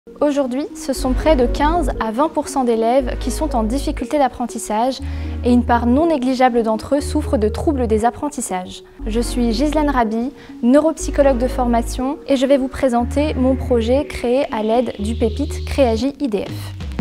Aujourd'hui, ce sont près de 15 à 20% d'élèves qui sont en difficulté d'apprentissage et une part non négligeable d'entre eux souffrent de troubles des apprentissages. Je suis Ghislaine Raby, neuropsychologue de formation et je vais vous présenter mon projet créé à l'aide du Pépite Créagy IDF.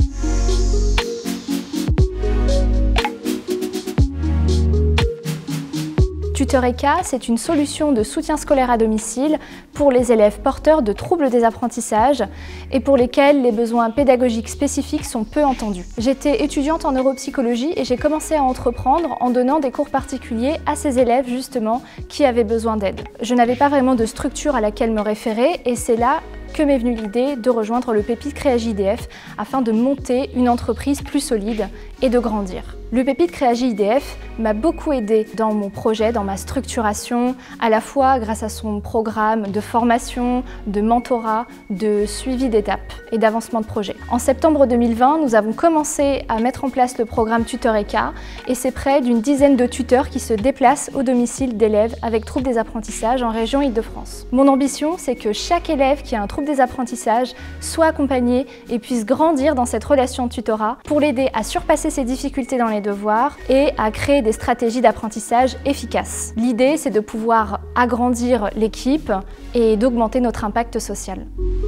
Tutoreka, c'est une solution de soutien scolaire à domicile pour les élèves porteurs de troubles des apprentissages et pour lesquels les besoins pédagogiques spécifiques sont peu entendus. J'étais étudiante en neuropsychologie et j'ai commencé à entreprendre en donnant des cours particuliers à ces élèves justement qui avaient besoin d'aide. Je n'avais pas vraiment de structure à laquelle me référer et c'est là que m'est venue l'idée de rejoindre le Pépite Créagy IDF afin de monter une entreprise plus solide et de grandir. Le Pépite Créagy IDF m'a beaucoup aidé dans mon projet, dans ma structuration, à la fois grâce à son programme de formation, de mentorat, de suivi d'étapes et d'avancement de projet. En septembre 2020, nous avons commencé à mettre en place le programme Tutoreka et c'est près d'une dizaine de tuteurs qui se déplacent au domicile d'élèves avec troubles des apprentissages en région Île-de-France. Mon ambition, c'est que chaque élève qui a un trouble des apprentissages soit accompagné et puisse grandir dans cette relation de tutorat pour l'aider à surpasser ses difficultés dans les devoirs et à créer des stratégies d'apprentissage efficaces. L'idée, c'est de pouvoir agrandir l'équipe et d'augmenter notre impact social.